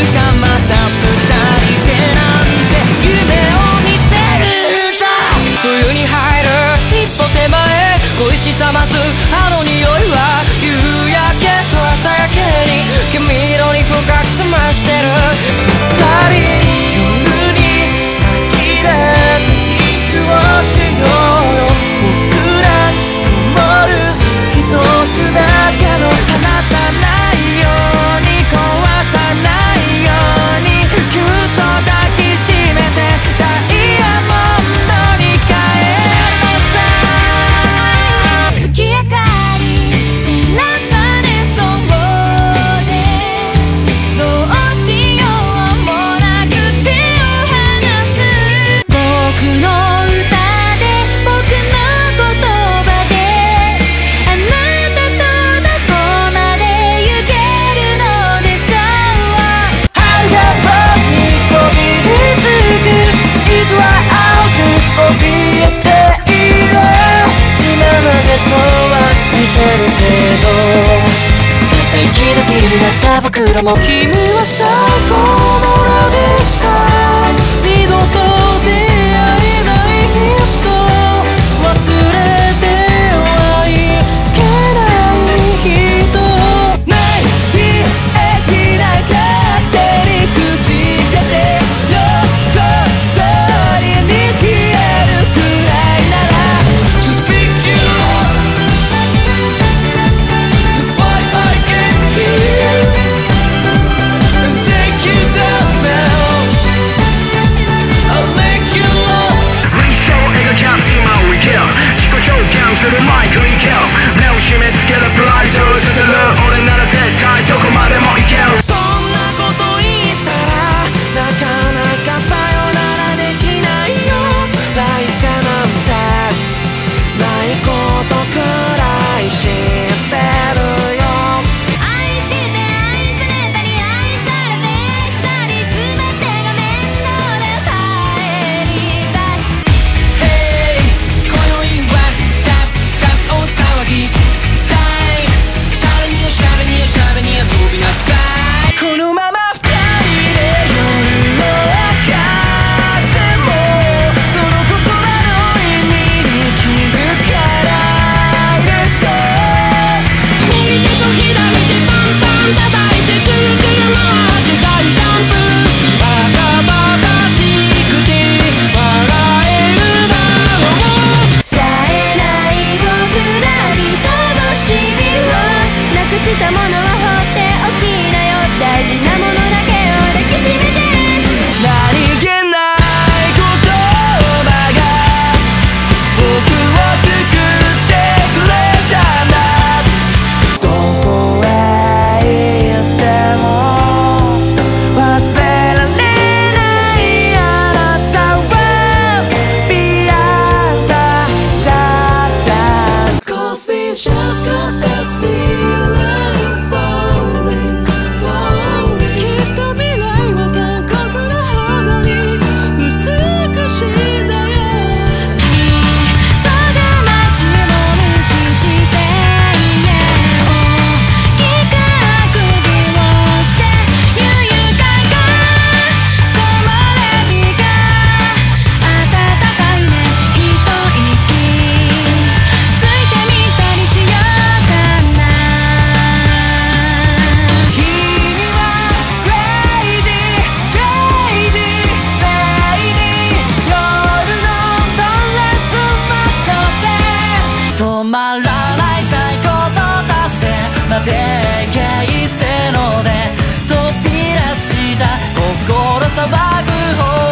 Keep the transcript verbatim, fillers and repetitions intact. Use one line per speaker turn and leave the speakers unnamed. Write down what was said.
かまた二人でなんて夢を見てるんだ。冬に入る一歩手前、恋しさますあの匂いは夕焼けと朝焼けに黄色に深く澄ましてる。二人夜に紛れてキスをしようよ。僕ら曇る一つだけの離さないように壊さないようにぎゅっと抱きしめてダイヤモンドに変えるのさ。月明かり照らされそうでどうしようもなく手を離す。僕の歌で僕の言葉であなたとどこまで行けるのでしょう。春が僕にこびりつく糸は青く怯えている。今までとは似てるけどたった一度きりだった僕らも。君は最高のラディスカイ、二度と出会えない人忘れてはいけない人。ない日駅な勝手にくじけてよそ通りに消えるくらいなら Just pick you That's why I came here and take you down now. I'll make you love 水晶描き合って今を生きる。自己表現するマイクにキル。目を締め付けるプライドを捨てる。俺なら絶対どこまでも行ける。そんなこと言ったらなかなかさよならできないよ。来世なんてないことくらい知ってるよ。愛して愛されたり愛されてしたり全てが面倒で帰りたい。Hey 今宵はタッタッ大騒ぎタイム。シャレにシャレにシャレに遊びなさい。このまま二人で夜を明かしてもその言葉の意味に気づかないでしょう。右手と左手パンパン叩いてくるくる回って大ジャンプ。バカバカしくて笑えるだろう。冴えない僕らに灯火をなくしたものは放っておきなよ。大事なものだけを抱きしめて。何気ない言葉が僕を救ってくれたんだ。どこへ行っても忘れられないあなたはビアンダダダ Cause we just got this feeling falling falling きっと未来は残酷なほどに美しいんだよ。その街も無視して家を大きくあくびをしてゆゆかが木漏れ日が暖かいね。一息ついてみたりしようかな。君は Lady Lady Lady 夜のドレスマットで止まらない最高到達点まで平成ので飛び出した心騒ぐ方